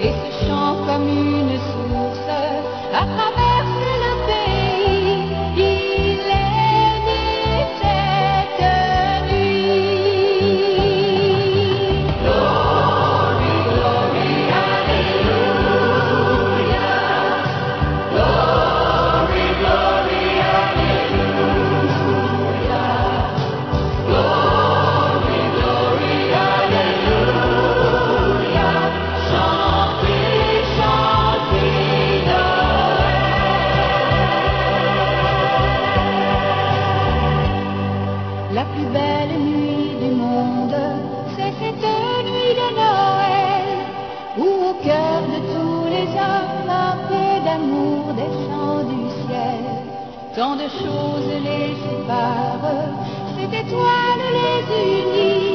et ce chant comme une source à traverse le pays. Il est né cette nuit. Glory, glory, Alléluia. Glory, glory, Alléluia. Glory, glory, Alléluia. Chantez, chantez Noël. La plus belle nuit du monde, c'est cette nuit de Noël, où au cœur de tous les hommes un peu d'amour descend du ciel. Tant de choses les séparent, cette étoile les unit.